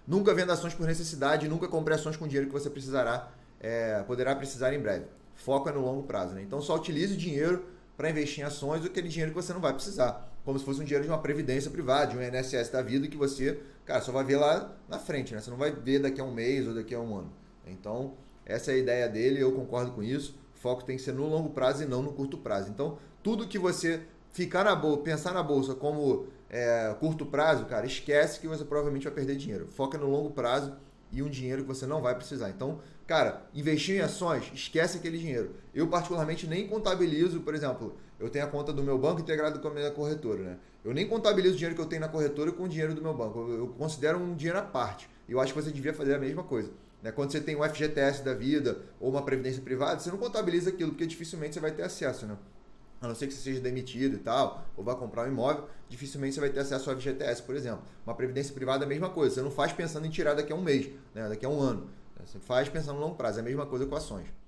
Nunca venda ações por necessidade, nunca compre ações com dinheiro que você poderá precisar em breve. Foco é no longo prazo, né? Então só utilize o dinheiro para investir em ações, aquele dinheiro que você não vai precisar. Como se fosse um dinheiro de uma previdência privada, de um INSS da vida, que você, cara, só vai ver lá na frente, né? Você não vai ver daqui a um mês ou daqui a um ano. Então, essa é a ideia dele, eu concordo com isso. O foco tem que ser no longo prazo e não no curto prazo. Então, tudo que você ficar na bolsa, pensar na bolsa como curto prazo, cara, esquece que você provavelmente vai perder dinheiro. Foca no longo prazo e um dinheiro que você não vai precisar. Então, cara, investir em ações, esquece aquele dinheiro. Eu, particularmente, nem contabilizo, por exemplo, eu tenho a conta do meu banco integrado com a minha corretora, né? Eu nem contabilizo o dinheiro que eu tenho na corretora com o dinheiro do meu banco. Eu considero um dinheiro à parte. Eu acho que você devia fazer a mesma coisa, né? Quando você tem um FGTS da vida ou uma previdência privada, você não contabiliza aquilo, porque dificilmente você vai ter acesso, né? A não ser que você seja demitido e tal, ou vá comprar um imóvel, dificilmente você vai ter acesso ao FGTS, por exemplo. Uma previdência privada é a mesma coisa. Você não faz pensando em tirar daqui a um mês, né? Daqui a um ano. Você faz pensando no longo prazo. É a mesma coisa com ações.